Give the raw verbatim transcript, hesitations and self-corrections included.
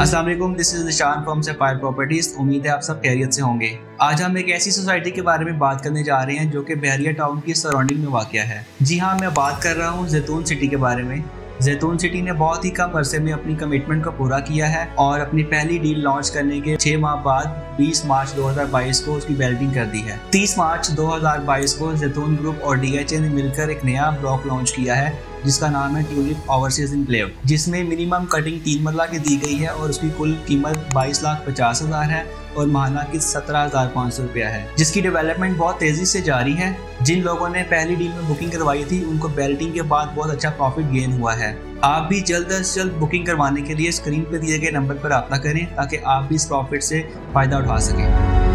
अस्सलाम वालेकुम, this is Nishan from Sapphire Properties. उम्मीद है आप सब खैरियत से होंगे। आज हम एक ऐसी सोसाइटी के बारे में बात करने जा रहे हैं जो कि बहरिया टाउन की सराउंडिंग में वाक़या है। जी हाँ, मैं बात कर रहा हूँ जैतून सिटी के बारे में। जैतून सिटी ने बहुत ही कम अरसे में अपनी कमिटमेंट को पूरा किया है और अपनी पहली डील लॉन्च करने के छह माह बाद बीस मार्च दो हज़ार बाईस को उसकी बेल्टिंग कर दी है। तीस मार्च दो हज़ार बाईस को जैतून ग्रुप और डीएचए ने मिलकर एक नया ब्लॉक लॉन्च किया है जिसका नाम है ट्यूलिप ओवरसीज एन्क्लेव, जिसमें मिनिमम कटिंग तीन मरला की दी गई है और उसकी कुल कीमत बाईस लाख पचास हजार है और माहाना की सत्रह हजार पाँच सौ रुपया है, जिसकी डेवलपमेंट बहुत तेजी से जारी है। जिन लोगों ने पहली डील में बुकिंग करवाई थी उनको बेल्टिंग के बाद बहुत अच्छा प्रॉफिट गेन हुआ है। आप भी जल्द से जल्द बुकिंग करवाने के लिए स्क्रीन पर दिए गए नंबर पर रब्ता करें ताकि आप भी इस प्रॉफिट से फायदा उठा सकें।